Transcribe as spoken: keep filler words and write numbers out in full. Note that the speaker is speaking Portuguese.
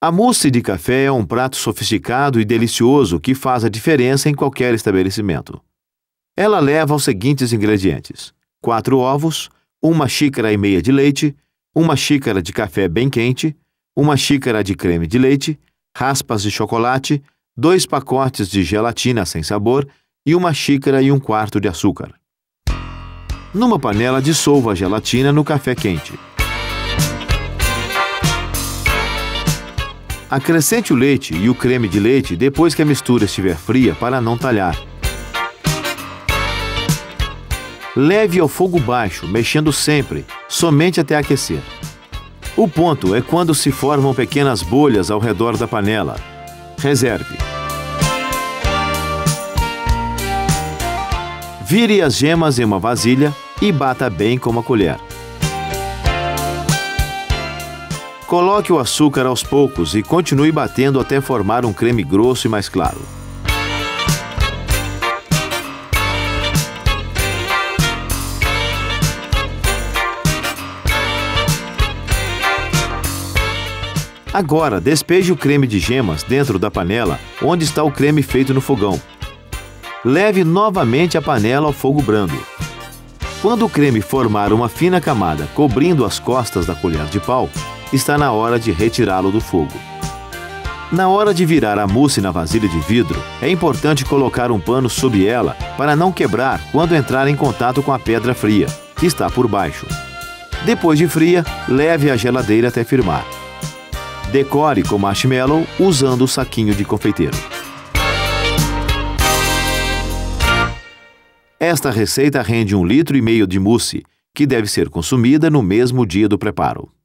A mousse de café é um prato sofisticado e delicioso que faz a diferença em qualquer estabelecimento. Ela leva os seguintes ingredientes: quatro ovos, uma xícara e meia de leite, uma xícara de café bem quente, uma xícara de creme de leite, raspas de chocolate, dois pacotes de gelatina sem sabor e uma xícara e um quarto de açúcar. Numa panela, dissolva a gelatina no café quente. Acrescente o leite e o creme de leite depois que a mistura estiver fria para não talhar. Leve ao fogo baixo, mexendo sempre, somente até aquecer. O ponto é quando se formam pequenas bolhas ao redor da panela. Reserve. Vire as gemas em uma vasilha e bata bem com uma colher. Coloque o açúcar aos poucos e continue batendo até formar um creme grosso e mais claro. Agora, despeje o creme de gemas dentro da panela onde está o creme feito no fogão. Leve novamente a panela ao fogo brando. Quando o creme formar uma fina camada cobrindo as costas da colher de pau, está na hora de retirá-lo do fogo. Na hora de virar a mousse na vasilha de vidro, é importante colocar um pano sob ela para não quebrar quando entrar em contato com a pedra fria, que está por baixo. Depois de fria, leve à geladeira até firmar. Decore com marshmallow usando o saquinho de confeiteiro. Esta receita rende um litro e meio de mousse, que deve ser consumida no mesmo dia do preparo.